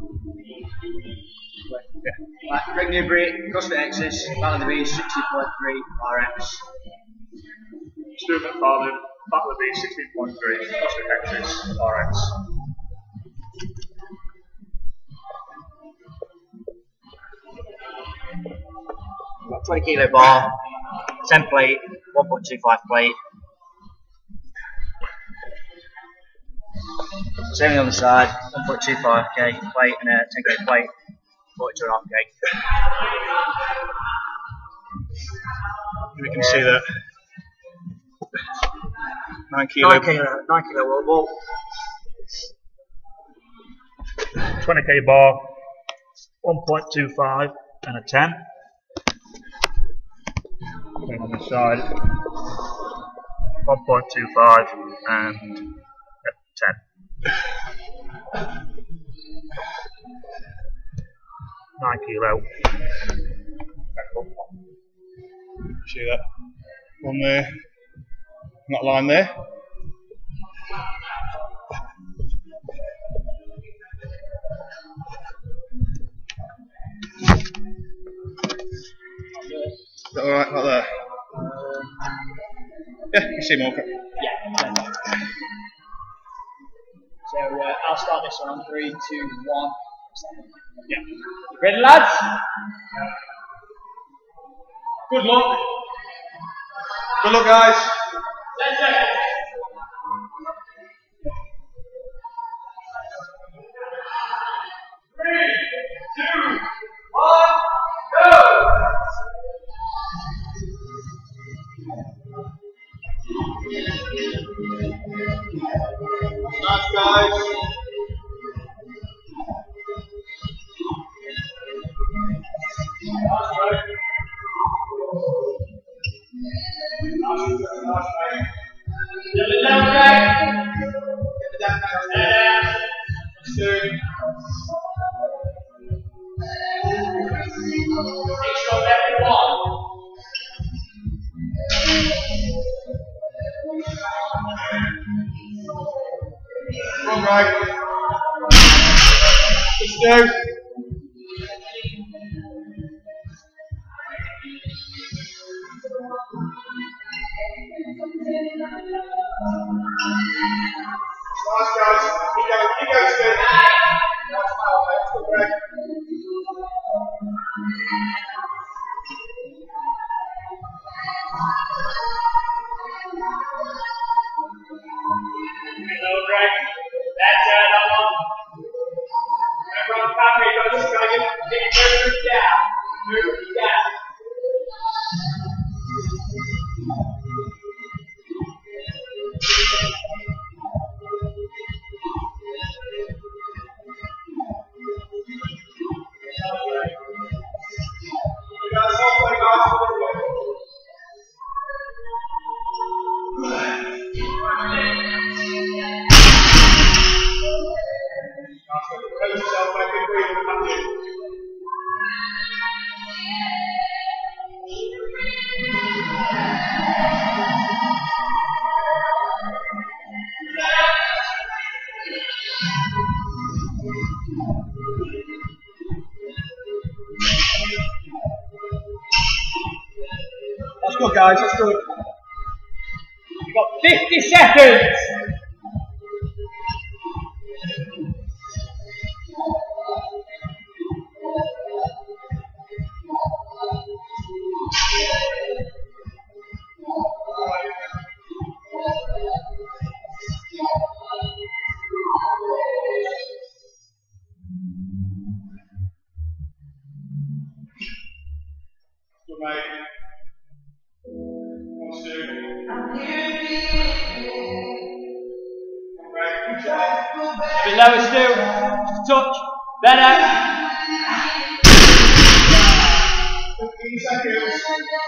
Right, Greg Newbury, CrossFit X's, Battle of the Beast 60.3 RX. Stuart McFarlane, Battle of the Beast 16.3, CrossFit X's, RX. Got 20 kilo bar, 10 plate, 1.25 plate. Same on the side, 1.25k plate and a 10k plate, 42.5k. We can see that 9 kilo. 9 kilo wall ball. 20k bar, 1.25 and a 10. Same on the side, 1.25 and a 10. 9 kilo. See that one there, that line there. Is that alright, right there? Yeah, you see more. Yeah. So I'll start this one on 3, 2, 1. Yeah. You ready, lads? Good luck. Good luck, guys. 10 seconds. Nice, guys. Come on, Greg. Just do. Nice, guys. Keep going, Steve. Nice smile, mate. Good, Greg. Hello, Greg. That's that one. Remember on the back, you just gotta move down. Move down. That's good, guys, that's good. You've got 50 seconds. Good, mate. Come on, Stu. A bit lower still. Just a touch. Better. 15 seconds.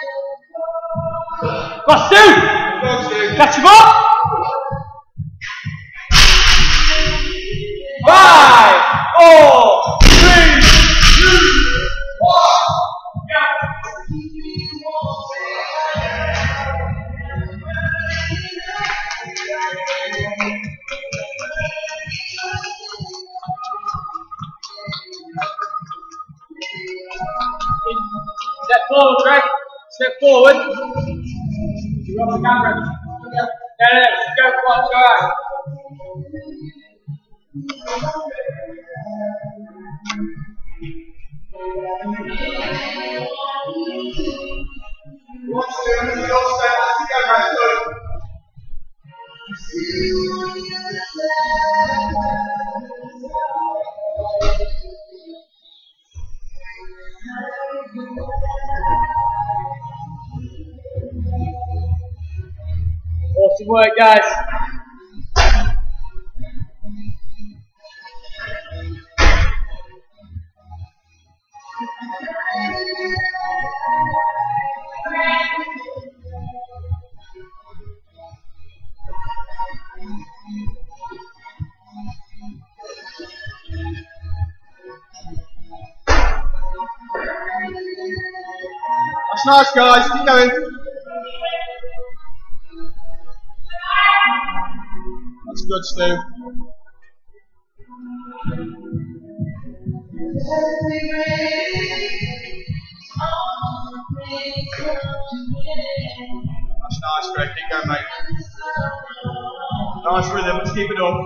Go on, Stu. Go, Stu. Catch him up. 5, 4, 3, 2, 1. Step forward, Greg. Step forward. You're off the camera. No, go, go out. Watch them and you'll step as you go, guys. Good. Awesome work, guys. That's nice, guys. Keep going. That's good, Stu. That's nice, Greg. Keep going, mate. Nice rhythm. Let's keep it up.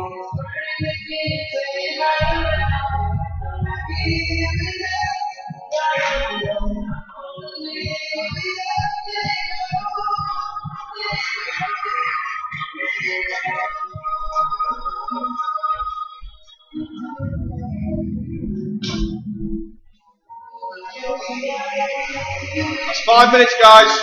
That's 5 minutes, guys.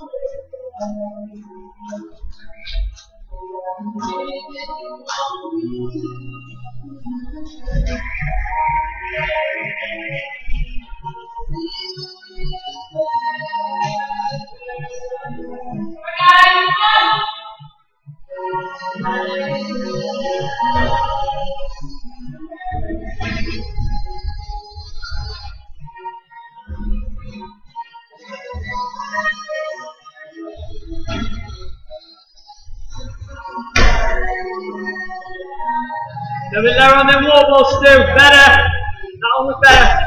A bit lower on them wall balls, Stu. Better. That one was better.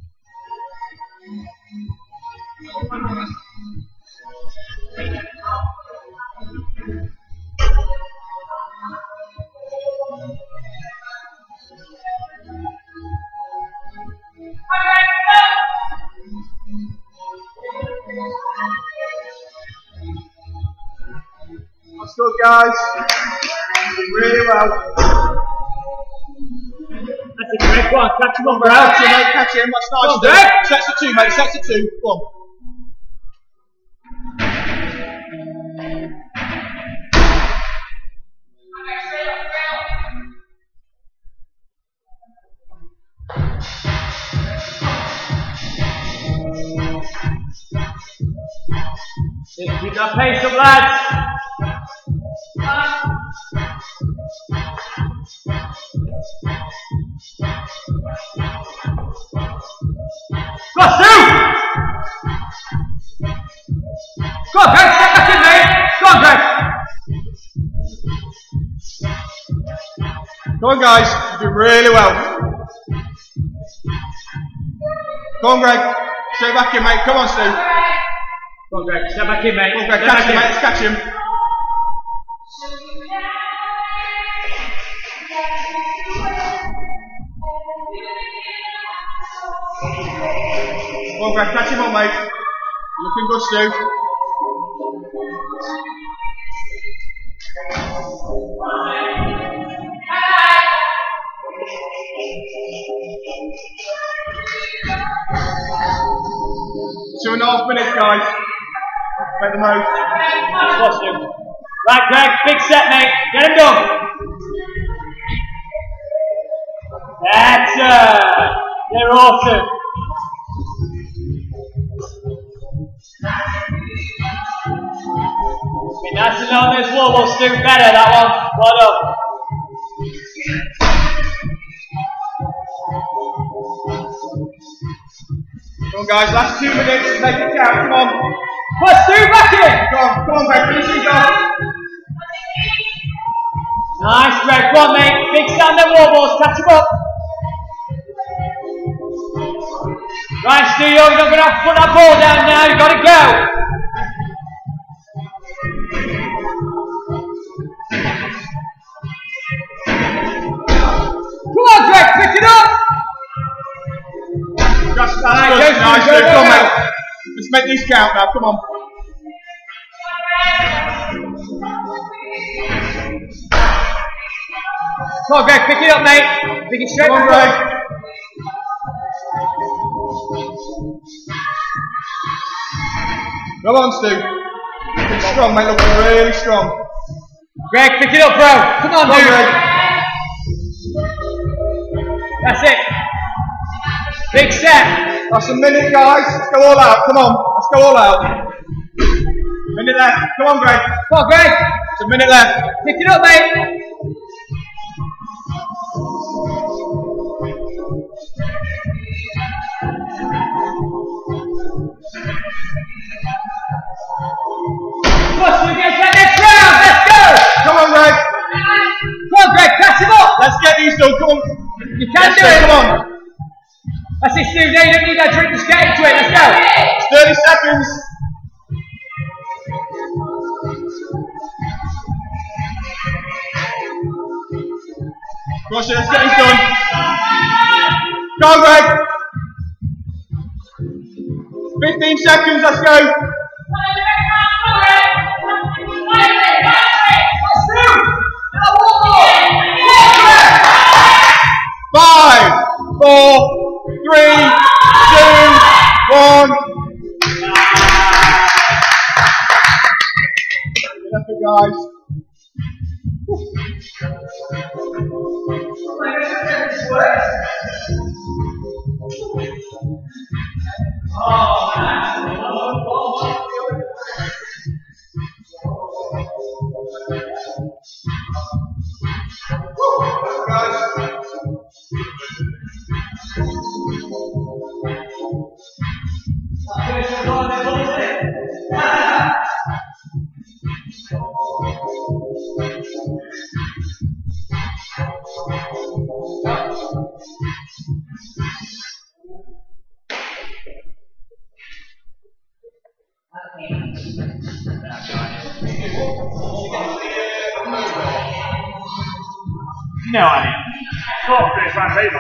That's good, guys. Doing really well. That's a great one. Catch him on, bro. Catch him, mate. Catch him. That's nice. Go on, Greg. Sets the 2, mate. Sets the 2. Go on. Keep that pace up, lads. Go on, Stu! Go on, Greg. Step back in, mate. Go on, Greg. Go on, guys. You're doing really well. Go on, Greg. Straight back in, mate. Come on, Stu. Go on, Greg. Step back in, mate. Go on, Greg. Step Catch back him, in. mate. Let's catch him. Go on, Greg. Catch him on, mate. Looking good, Stu. Two and a half minutes, guys. Make the most. Watch him. Right, Greg. Big set, mate. Get him done. That's they're awesome. Be nice and on those wall balls, Stu. Better that one. Well done. Come on, guys. Last 2 minutes. Make it count. Come on. Put Stu back in. Come on, Greg. Finish it off. Nice, Greg. Go on, mate. Big set on them wall balls. Catch him up. Right, Stu, you're not going to have to put that ball down now. You've got to go. Come on, Greg, pick it up. That's Right, good. go, Nice, go, Stu. go, Come go. on. Let's make these count now. Come on. Come on, Greg, pick it up, mate. Pick it straight Come on, up. Greg. Go on, Stu. Look strong, mate. Look really strong. Greg, pick it up, bro. Come on, Come on, dude. Greg. That's it. Big step. That's a minute, guys. Let's go all out. Come on. Let's go all out. Minute left. Come on, Greg. Come on, Greg. It's a minute left. Pick it up, mate. Push him against that next round. Let's go. Come on, Greg. Come on, Greg. Catch him up. Let's get these done. Come on. You can do Stu, it. come on. That's it, Stu. Now you don't need that drink. Just get into it. Let's go. It's 30 seconds. Come on, Stu, let's get these done. Go on, Greg. 15 seconds. Let's go. 5, 4, 3, 2, 1. That's it, guys. No idea. Oh, Chris Van Bever.